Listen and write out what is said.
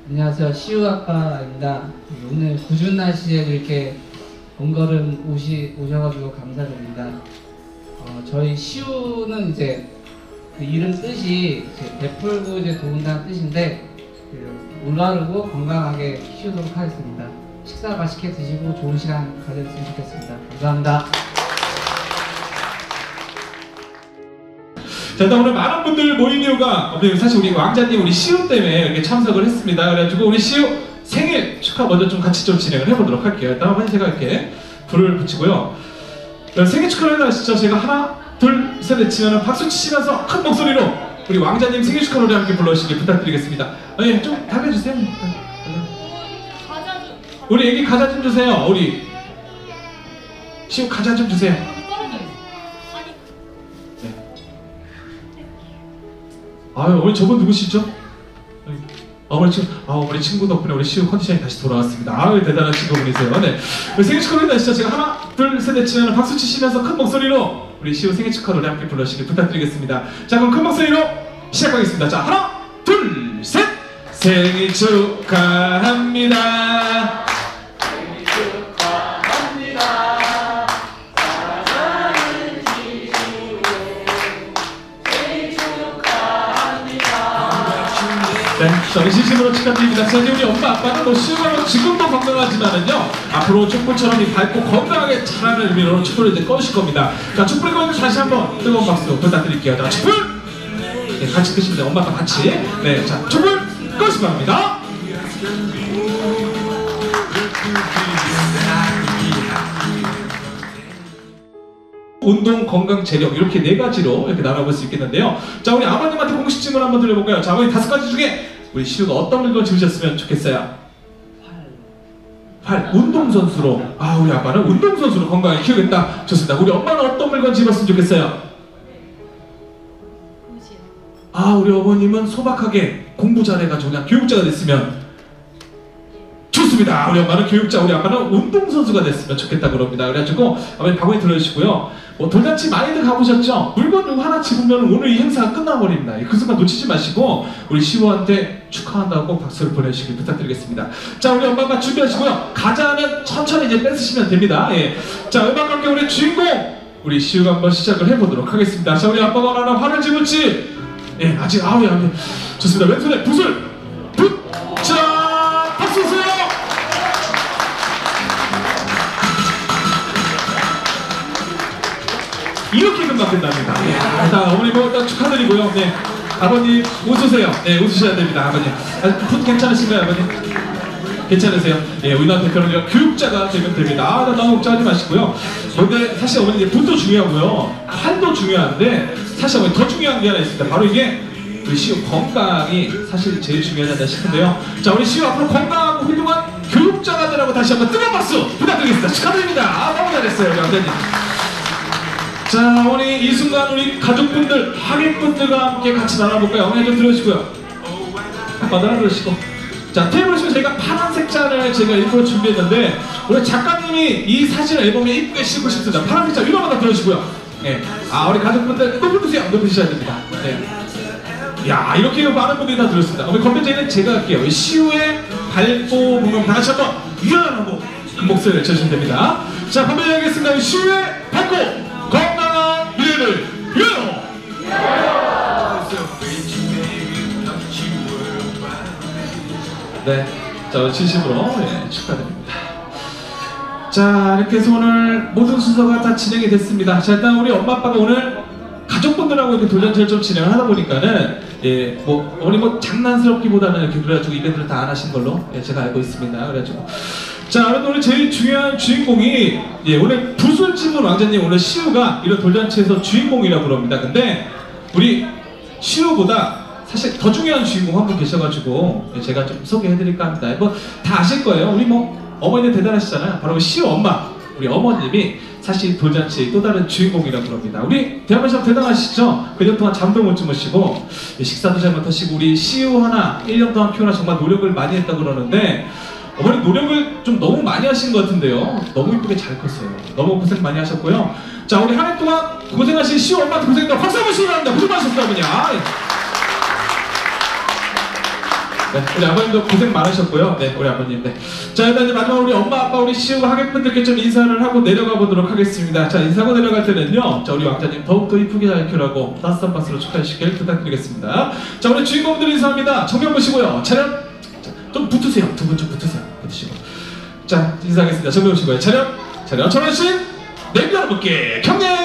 안녕하세요, 시우 아빠입니다. 오늘 궂은 날씨에 이렇게 번거름 오셔가지고 감사드립니다. 저희 시우는 이제 그 이름 뜻이 이제 베풀고 이제 도운다는 뜻인데 올바르고 건강하게 키우도록 하겠습니다. 식사 맛있게 드시고 좋은 시간 가졌으면 좋겠습니다. 감사합니다. 자, 일단 오늘 많은 분들 모인 이유가 사실 우리 왕자님 우리 시우 때문에 이렇게 참석을 했습니다. 그래가지고 우리 시우 생일 축하 먼저 좀 같이 좀 진행을 해보도록 할게요. 일단 한번 제가 이렇게 불을 붙이고요. 생일 축하를 하시죠. 제가 하나, 둘, 셋 외치면 박수 치시면서 큰 목소리로 우리 왕자님 생일 축하 노래 함께 불러주시기 부탁드리겠습니다. 예, 좀 달래주세요. 우리 애기 과자 좀 주세요. 우리 시우 과자 좀 주세요. 아유, 어머니 저분 누구시죠? 어머니 친구 덕분에 우리 시우 컨디션이 다시 돌아왔습니다. 아유, 대단한 친구분이세요. 네. 우리 생일 축하 노래 하시죠. 제가 하나, 둘, 셋 외치면 박수 치시면서 큰 목소리로 우리 시우 생일 축하 노래 함께 불러주시기 부탁드리겠습니다. 자, 그럼 큰 목소리로 시작하겠습니다. 자, 하나, 둘, 셋! 생일 축하합니다. 네, 저는 진심으로 축하드립니다. 사실 우리 엄마 아빠는 시우가 지금도 건강하지만은요, 앞으로 촛불처럼 밝고 건강하게 자라는 의미로 촛불을 이제 꺼주실 겁니다. 자, 촛불 꺼주고 다시 한번 뜨거운 박수 부탁드릴게요. 자, 촛불! 네, 같이 끄시면 돼요. 엄마 아빠 같이. 네, 자, 촛불 꺼주시기 바랍니다. 운동, 건강, 재력 이렇게 네 가지로 이렇게 나눠볼 수 있겠는데요. 자, 우리 아버님한테 공식 질문 한번 드려볼까요? 자, 아버님 5가지 중에 우리 시우가 어떤 물건 집으셨으면 좋겠어요? 활. 운동선수로. 아, 우리 아빠는 운동선수로 건강하게 키우겠다. 좋습니다. 우리 엄마는 어떤 물건 집었으면 좋겠어요? 아, 우리 어머님은 소박하게 공부 잘해가지고 그냥 교육자가 됐으면 좋습니다. 우리 엄마는 교육자, 우리 아빠는 운동선수가 됐으면 좋겠다 그럽니다. 그래가지고 아버님 바구니 들어주시고요. 돌잔치 많이들 가보셨죠? 물건 이거 하나 집으면 오늘 이 행사가 끝나버립니다. 그 순간 놓치지 마시고 우리 시우한테 축하한다고 박수를 보내주시길 부탁드리겠습니다. 자, 우리 엄마 아빠 준비하시고요. 가자면 천천히 이제 뺏으시면 됩니다. 예. 자, 음악 함께 우리 주인공 우리 시우가 한번 시작을 해보도록 하겠습니다. 자, 우리 아빠가 얼마나 화를 집을지 예, 아직 예, 좋습니다. 왼손에 붓을 자, 박수 주세요. 이렇게 금방 끝납니다. 네. 일단 어머니 일단 축하드리고요. 네. 아버님 웃으세요. 네, 웃으셔야 됩니다. 아버님. 붓 괜찮으신가요, 아버님? 괜찮으세요? 예, 우리나라 대표는 교육자가 되면 됩니다. 아, 너무 걱정하지 마시고요. 근데 사실 어머니 붓도 중요하고요. 팔도 중요한데 사실 어머니 더 중요한 게 하나 있습니다. 바로 이게 우리 시우 건강이 사실 제일 중요하지 않나 싶은데요. 자, 우리 시우 앞으로 건강하고 훌륭한 교육자가 되라고 다시 한번 뜨거운 박수 부탁드리겠습니다. 축하드립니다. 아, 너무 잘했어요, 우리 왕자님. 자, 어머니 이 순간 우리 가족분들, 하객분들과 함께 같이 나눠볼까요? 어머니 좀 들어주시고요. 바다나 들으시고. 자, 테이블 보시면 저희가 파란색 잔을 제가 일부러 준비했는데 우리 작가님이 이 사진 앨범에 이쁘게 싣고 싶습니다. 파란색 잔 위로 하나 들어주시고요. 네. 아, 우리 가족분들 높여주세요. 높여주셔야 됩니다. 네. 야, 이렇게 많은 분들이 다 들었습니다. 우리 건배제는 제가 할게요. 시우의 밝고 부분 다 같이 한번 유연하고 그 목소리를 쳐주시면 됩니다. 자, 건배제 하겠습니다. 시우의 밝고 건강한 미래를 위하여! 네, 자, 진심으로 축하드립니다. 자, 이렇게 해서 오늘 모든 순서가 다 진행이 됐습니다. 자, 일단 우리 엄마 아빠가 오늘 가족분들하고 이렇게 돌잔치를 좀 진행을 하다 보니까는 어머니 장난스럽기보다는 이렇게 그래가지고 이벤트를 다 안 하신 걸로 제가 알고 있습니다. 그래가지고 자, 오늘 제일 중요한 주인공이 오늘 붓을 집은 왕자님 오늘 시우가 이런 돌잔치에서 주인공이라고 그럽니다. 근데 우리 시우보다 사실 더 중요한 주인공 한 분 계셔가지고 제가 좀 소개해드릴까 합니다. 다 아실 거예요. 우리 어머니는 대단하시잖아요. 바로 시우 엄마, 우리 어머님이 사실 돌잔치의 또 다른 주인공이라고 그럽니다. 우리 대한민국 대단하시죠? 1년 동안 잠도 못 주무시고 식사도 잘 못하시고 우리 시우 하나 1년 동안 키우나 정말 노력을 많이 했다고 그러는데 어머니 노력을 좀 너무 많이 하신 것 같은데요. 너무 이쁘게 잘 컸어요. 너무 고생 많이 하셨고요. 자, 우리 한 해 동안 고생하신 시우 엄마한테 고생했다고 박수 한번 시원합니다. 고생 많으셨어요, 어머니. 네, 우리 아버님도 고생 많으셨고요. 네, 우리 아버님. 네. 자, 일단 이제 마지막 우리 엄마, 아빠, 우리 시우가 하객분들께 좀 인사를 하고 내려가 보도록 하겠습니다. 자, 인사하고 내려갈 때는요. 자, 우리 왕자님 더욱더 이쁘게 잘 키우라고 따뜻한 박수로 축하해주시길 부탁드리겠습니다. 자, 우리 주인공들 인사합니다. 정면 보시고요. 차렷. 자, 좀 붙으세요. 두 분 좀 붙으세요. 붙으시고. 자, 인사하겠습니다. 정면 보시고요. 차렷. 차렷. 전원신. 네, 여러분께 경례.